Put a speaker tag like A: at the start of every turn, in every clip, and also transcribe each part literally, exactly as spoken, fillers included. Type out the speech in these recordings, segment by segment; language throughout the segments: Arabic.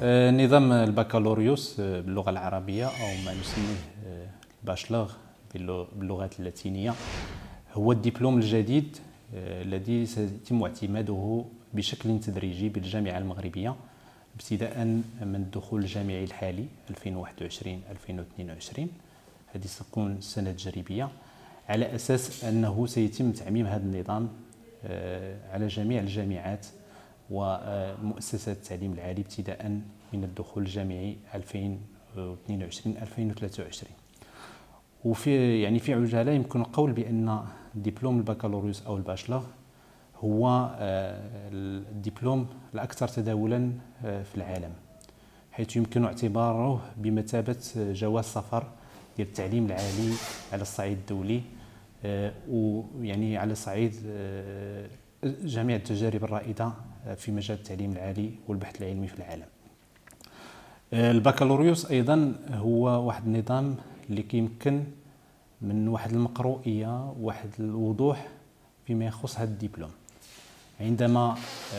A: نظام البكالوريوس باللغة العربية أو ما نسميه الباشلر باللغات اللاتينية هو الدبلوم الجديد الذي سيتم اعتماده بشكل تدريجي بالجامعة المغربية ابتداء من الدخول الجامعي الحالي ألفين وواحد وعشرين ألفين واثنين وعشرين. هذه ستكون السنة التجريبية على أساس أنه سيتم تعميم هذا النظام على جميع الجامعات ومؤسسات التعليم العالي ابتداء من الدخول الجامعي ألفين واثنين وعشرين ألفين وثلاثة وعشرين. وفي يعني في عجاله يمكن القول بان دبلوم البكالوريوس او الباشلر هو الدبلوم الاكثر تداولا في العالم، حيث يمكن اعتباره بمثابه جواز سفر ديال التعليم العالي على الصعيد الدولي، ويعني على صعيد جميع التجارب الرائده في مجال التعليم العالي والبحث العلمي في العالم. البكالوريوس ايضا هو واحد النظام اللي كيمكن من واحد المقروئيه واحد الوضوح فيما يخص هذا الدبلوم. عندما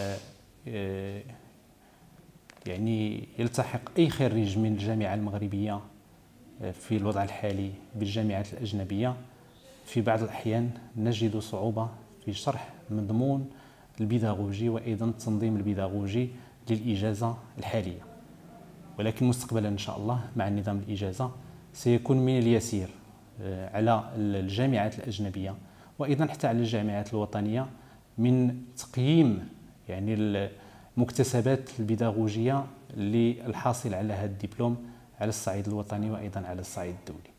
A: يعني يلتحق اي خريج من الجامعه المغربيه في الوضع الحالي بالجامعات الاجنبيه، في بعض الاحيان نجد صعوبه في شرح مضمون البيداغوجي وايضا التنظيم البيداغوجي للاجازه الحاليه، ولكن مستقبلا ان شاء الله مع نظام الاجازه سيكون من اليسير على الجامعات الاجنبيه وايضا حتى على الجامعات الوطنيه من تقييم يعني المكتسبات البيداغوجيه للحاصل على هذا الدبلوم على الصعيد الوطني وايضا على الصعيد الدولي.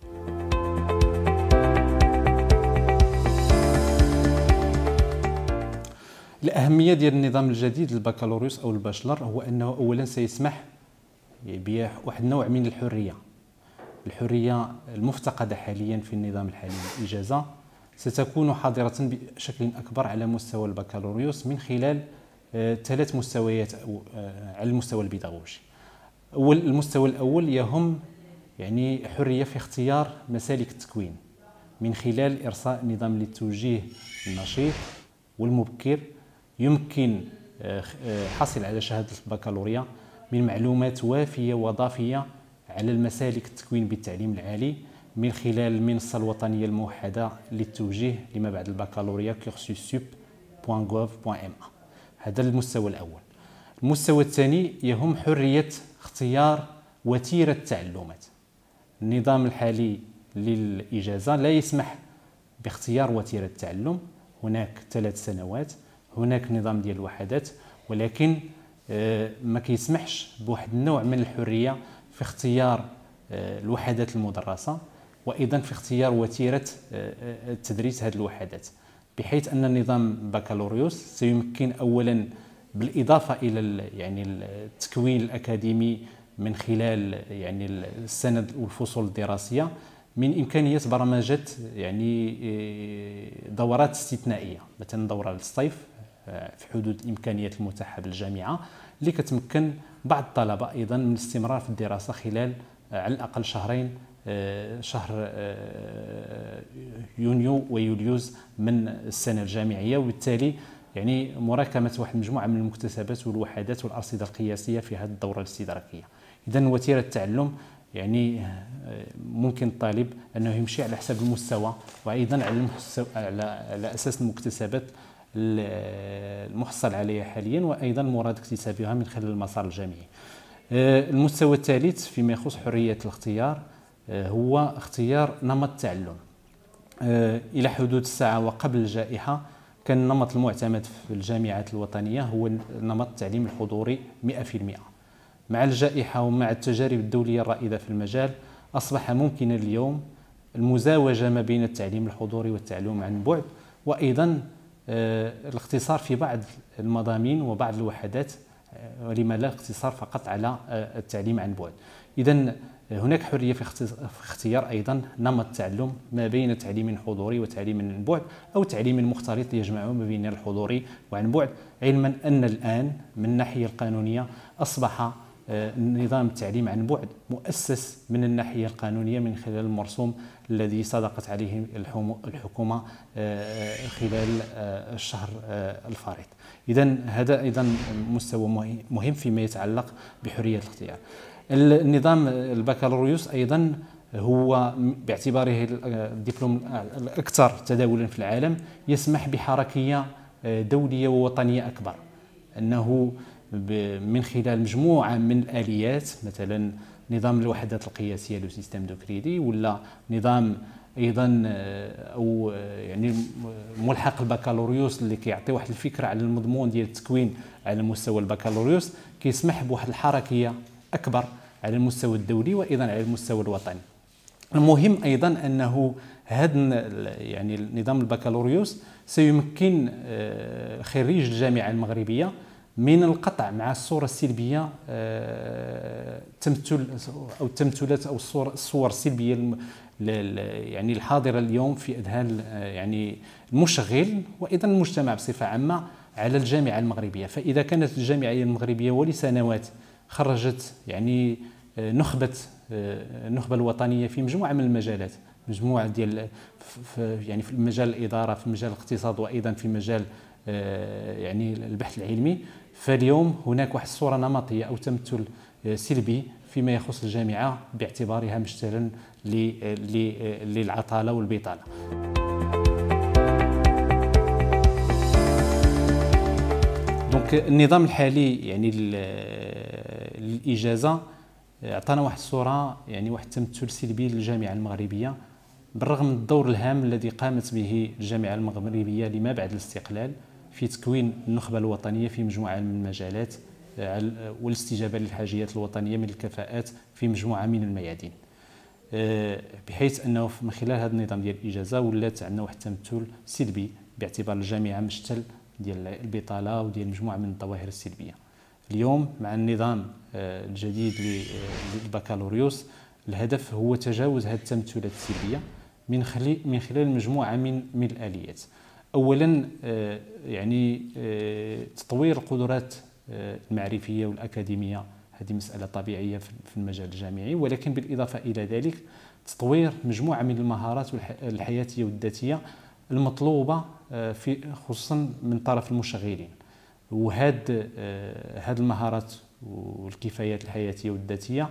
A: الأهمية ديال النظام الجديد للبكالوريوس أو الباشلر هو أنه أولا سيسمح بواحد النوع من الحرية، الحرية المفتقدة حاليا في النظام الحالي للإجازة ستكون حاضرة بشكل أكبر على مستوى البكالوريوس من خلال ثلاث مستويات على المستوى البيداغوجي. أول المستوى الأول يهم يعني حرية في اختيار مسالك التكوين من خلال إرساء نظام للتوجيه النشيط والمبكر يمكن حصل على شهادة البكالوريا من معلومات وافية وضافية على المسالك التكوين بالتعليم العالي من خلال المنصة الوطنية الموحدة للتوجيه لما بعد البكالوريا كورسوسوب دوت غوف دوت ام. هذا المستوى الأول. المستوى الثاني يهم حرية اختيار وتيرة التعلمات. النظام الحالي للإجازة لا يسمح باختيار وتيرة التعلم، هناك ثلاث سنوات، هناك نظام ديال الوحدات، ولكن ما كيسمحش بواحد النوع من الحريه في اختيار الوحدات المدرسه وايضا في اختيار وتيره تدريس هذه الوحدات، بحيث ان النظام البكالوريوس سيمكن اولا بالاضافه الى يعني التكوين الاكاديمي من خلال يعني السند والفصول الدراسيه من إمكانية برمجة يعني دورات استثنائية، مثلا دورة الصيف في حدود الإمكانيات المتاحة بالجامعة اللي كتمكن بعض الطلبة أيضا من الاستمرار في الدراسة خلال على الأقل شهرين، شهر يونيو ويوليوز من السنة الجامعية، وبالتالي يعني مراكمة واحد المجموعة من المكتسبات والوحدات والأرصدة القياسية في هذه الدورة الاستدراكية. إذن وتيرة التعلم يعني ممكن الطالب انه يمشي على حسب المستوى وايضا على على على اساس المكتسبات المحصل عليها حاليا وايضا مراد اكتسابها من خلال المسار الجامعي. المستوى الثالث فيما يخص حريه الاختيار هو اختيار نمط التعلم. الى حدود الساعه وقبل الجائحه كان النمط المعتمد في الجامعات الوطنيه هو نمط التعليم الحضوري مئة بالمئة. مع الجائحة ومع التجارب الدولية الرائدة في المجال أصبح ممكنا اليوم المزاوجة ما بين التعليم الحضوري والتعليم عن بعد، وأيضا الاختصار في بعض المضامين وبعض الوحدات، ولما لا الاقتصار فقط على التعليم عن بعد. إذن هناك حرية في اختيار أيضا نمط التعلم ما بين تعليم حضوري وتعليم عن بعد أو تعليم مختلط يجمع ما بين الحضوري وعن بعد، علما أن الآن من الناحية القانونية أصبح نظام التعليم عن بعد مؤسس من الناحية القانونية من خلال المرسوم الذي صدقت عليه الحكومة خلال الشهر الفارط. إذن هذا أيضا مستوى مهم فيما يتعلق بحرية الاختيار. النظام البكالوريوس أيضا هو باعتباره الدبلوم الأكثر تداولا في العالم يسمح بحركية دولية ووطنية أكبر، أنه من خلال مجموعة من الآليات، مثلا نظام الوحدات القياسية لو سيستم دو كريدي، ولا نظام ايضا او يعني ملحق البكالوريوس اللي كيعطي واحد الفكره على المضمون ديال التكوين على مستوى البكالوريوس، كيسمح بواحد الحركيه اكبر على المستوى الدولي وايضا على المستوى الوطني. المهم ايضا انه هذا يعني نظام البكالوريوس سيمكن خريج الجامعه المغربيه من القطع مع الصوره السلبيه، التمثل او التمثلات او الصور الصور السلبيه يعني الحاضره اليوم في اذهان يعني المشغل وايضا المجتمع بصفه عامه على الجامعه المغربيه. فاذا كانت الجامعه المغربيه ولسنوات خرجت يعني نخبه النخبه الوطنيه في مجموعه من المجالات، مجموعه ديال يعني في مجال الاداره، في مجال الاقتصاد، وايضا في مجال يعني البحث العلمي، فاليوم هناك واحد الصوره نمطيه او تمثل سلبي فيما يخص الجامعه باعتبارها مشتلا للعطاله والبطاله. دونك النظام الحالي يعني للاجازه عطانا واحد الصوره يعني واحد التمثل سلبي للجامعه المغربيه، بالرغم من الدور الهام الذي قامت به الجامعه المغربيه لما بعد الاستقلال في تكوين النخبه الوطنيه في مجموعه من المجالات والاستجابه للحاجيات الوطنيه من الكفاءات في مجموعه من الميادين، بحيث انه من خلال هذا النظام ديال الاجازه ولات عندنا واحد التمثل سلبي باعتبار الجامعه مشتل ديال البطاله وديال مجموعه من الظواهر السلبيه. اليوم مع النظام الجديد للبكالوريوس الهدف هو تجاوز هذه التمثلات السلبيه من خلال من خلال مجموعه من من الاليات. اولا يعني تطوير القدرات المعرفيه والاكاديميه، هذه مساله طبيعيه في المجال الجامعي، ولكن بالاضافه الى ذلك تطوير مجموعه من المهارات الحياتيه والذاتيه المطلوبه في خصوصا من طرف المشغلين. وهاد هاد المهارات والكفايات الحياتيه والذاتيه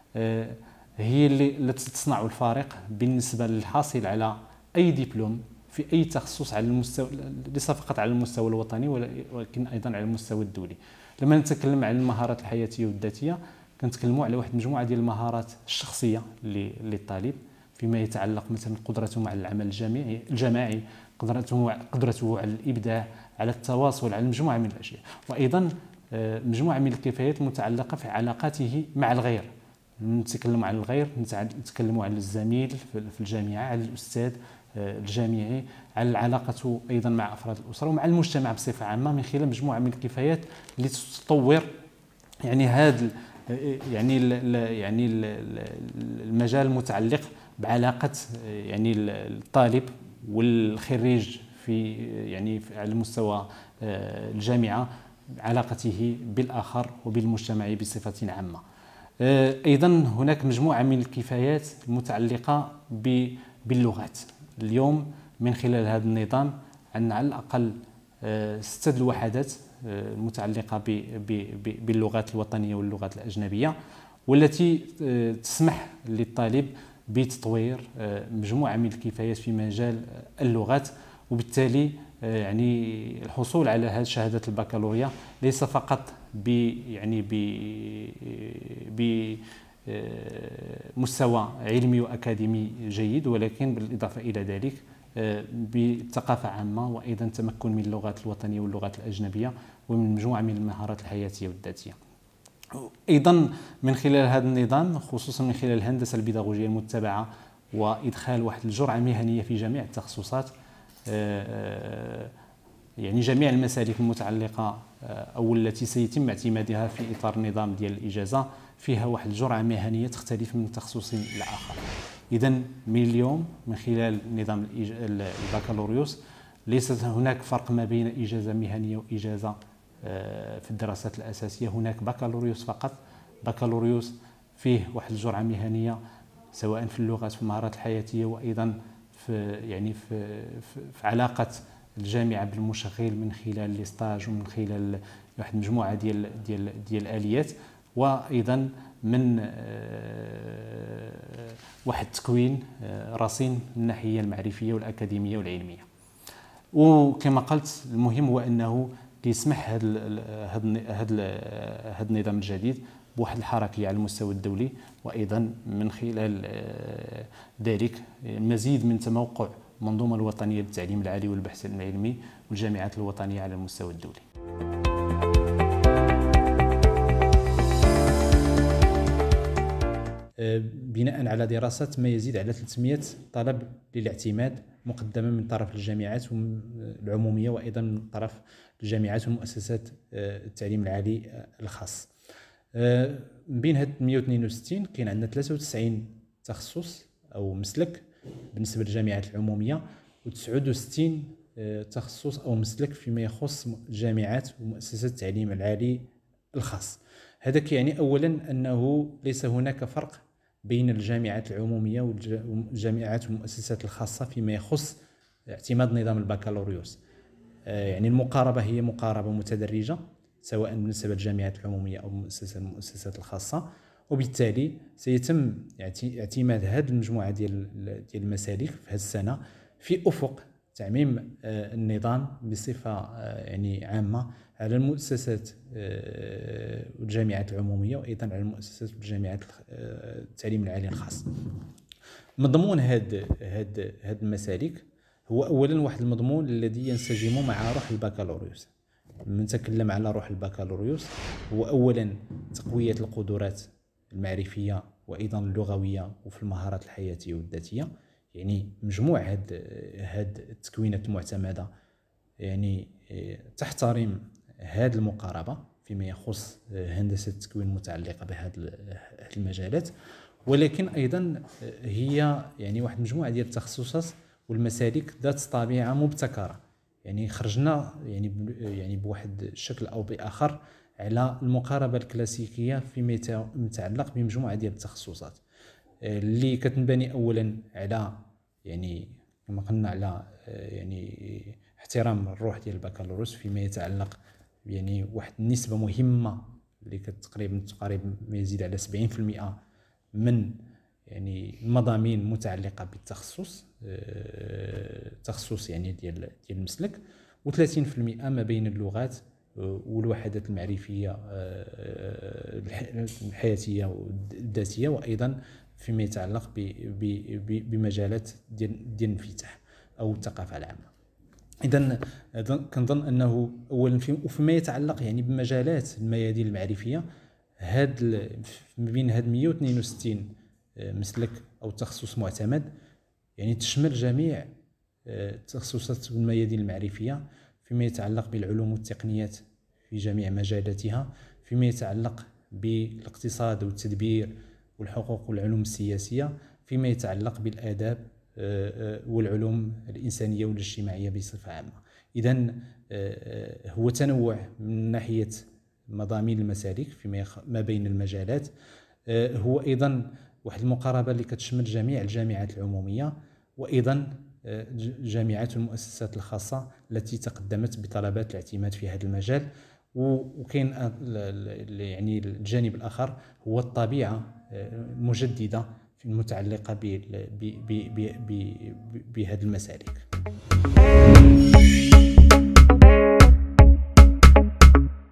A: هي اللي التي تصنع الفارق بالنسبه للحاصل على اي دبلوم في اي تخصص على المستوى ليس فقط على المستوى الوطني ولكن ايضا على المستوى الدولي. لما نتكلم عن المهارات الحياتيه والذاتيه كنتكلموا على واحد مجموعه ديال المهارات الشخصيه للطالب فيما يتعلق مثلا قدرته على العمل الجماعي الجماعي قدرته قدرته على الابداع، على التواصل، على مجموعه من الاشياء، وايضا مجموعه من الكفايات المتعلقه في علاقاته مع الغير. نتكلم عن الغير نتكلموا عن الزميل في الجامعه، على الاستاذ الجامعي، على علاقته ايضا مع افراد الاسره ومع المجتمع بصفه عامه، من خلال مجموعه من الكفايات اللي تطور يعني هذا يعني ال يعني المجال المتعلق بعلاقه يعني الطالب والخريج في يعني على مستوى الجامعه، علاقته بالاخر وبالمجتمع بصفه عامه. ايضا هناك مجموعه من الكفايات المتعلقه باللغات. اليوم من خلال هذا النظام عندنا على الاقل سته الوحدات المتعلقه باللغات الوطنيه واللغات الاجنبيه، والتي تسمح للطالب بتطوير مجموعه من الكفايات في مجال اللغات، وبالتالي يعني الحصول على هذه شهاده البكالوريا ليس فقط ب يعني ب بمستوى علمي واكاديمي جيد، ولكن بالاضافه الى ذلك بثقافه عامه وايضا تمكن من اللغات الوطنيه واللغات الاجنبيه ومن مجموعه من المهارات الحياتيه والذاتيه. ايضا من خلال هذا النظام خصوصا من خلال الهندسه البيداغوجيه المتبعه وادخال واحد الجرعه مهنيه في جميع التخصصات، يعني جميع المسالك المتعلقه او التي سيتم اعتمادها في اطار النظام ديال الاجازه فيها واحد الجرعه مهنيه تختلف من تخصص الى اخر. اذا من اليوم من خلال نظام البكالوريوس ليست هناك فرق ما بين اجازه مهنيه واجازه في الدراسات الاساسيه، هناك بكالوريوس فقط بكالوريوس فيه واحد الجرعه مهنيه سواء في اللغات في المهارات الحياتيه، وايضا في يعني في في, في علاقه الجامعه بالمشغل من خلال لي ستاج ومن خلال واحد المجموعه ديال ديال ديال الاليات، وايضا من واحد التكوين رصين من الناحيه المعرفيه والاكاديميه والعلميه. وكما قلت المهم هو انه كيسمح هذا هذا هذا النظام الجديد بواحد الحركيه على المستوى الدولي، وايضا من خلال ذلك المزيد من تموقع المنظومه الوطنيه للتعليم العالي والبحث العلمي والجامعات الوطنيه على المستوى الدولي. بناء على دراسة ما يزيد على ثلاثمئة طلب للاعتماد مقدمة من طرف الجامعات العمومية وأيضا من طرف الجامعات ومؤسسات التعليم العالي الخاص. من بين هاد مئة واثنين وستين كاين عندنا ثلاثة وتسعين تخصص أو مسلك بالنسبة للجامعات العمومية، وتسعة وستين تخصص أو مسلك فيما يخص الجامعات ومؤسسات التعليم العالي الخاص. هذا يعني أولا أنه ليس هناك فرق بين الجامعات العمومية والجامعات والمؤسسات الخاصة فيما يخص اعتماد نظام البكالوريوس. يعني المقاربة هي مقاربة متدرجة سواء بالنسبة للجامعات العمومية أو المؤسسات الخاصة، وبالتالي سيتم اعتماد هذه المجموعة ديال ديال المسالك في هذه السنة في أفق تعميم النظام بصفة يعني عامة على المؤسسات والجامعات العمومية وأيضا على المؤسسات والجامعات التعليم العالي الخاص. مضمون هاد هاد هاد المسالك هو أولا واحد المضمون الذي ينسجم مع روح البكالوريوس. من نتكلم على روح البكالوريوس هو أولا تقوية القدرات المعرفية وأيضا اللغوية وفي المهارات الحياتية والذاتية، يعني مجموع هاد هاد التكوينات المعتمدة يعني تحترم هذه المقاربة فيما يخص هندسة التكوين المتعلقة بهذه المجالات، ولكن أيضا هي يعني واحد مجموعة ديال التخصصات والمسالك ذات طبيعة مبتكرة. يعني خرجنا يعني يعني بواحد الشكل أو بآخر على المقاربة الكلاسيكية فيما يتعلق بمجموعة ديال التخصصات اللي كتنبني أولا على يعني كما قلنا على يعني احترام الروح ديال البكالوريوس فيما يتعلق يعني واحد النسبة مهمة اللي كتقريبا تقارب ما يزيد على سبعين بالمئة من يعني المضامين المتعلقة بالتخصص تخصص يعني ديال ديال المسلك، وثلاثين بالمئة ما بين اللغات والوحدات المعرفية الحياتية والذاتية، وأيضا فيما يتعلق بمجالات ديال ديال الانفتاح أو الثقافة العامة. إذن كنظن أنه أولا فيما يتعلق يعني بمجالات الميادين المعرفية هاد ما بين هاد مئة واثنين وستين مسلك أو تخصص معتمد يعني تشمل جميع التخصصات والميادين المعرفية فيما يتعلق بالعلوم والتقنيات في جميع مجالاتها، فيما يتعلق بالاقتصاد والتدبير والحقوق والعلوم السياسية، فيما يتعلق بالآداب والعلوم الإنسانية والاجتماعية بصفة عامة. إذن هو تنوع من ناحية مضامين المسالك فيما ما بين المجالات، هو أيضا واحد المقاربة اللي كتشمل جميع الجامعات العمومية وأيضا الجامعات والمؤسسات الخاصة التي تقدمت بطلبات الاعتماد في هذا المجال. وكاين يعني الجانب الآخر هو الطبيعة المجددة المتعلقة بهذه المسالك.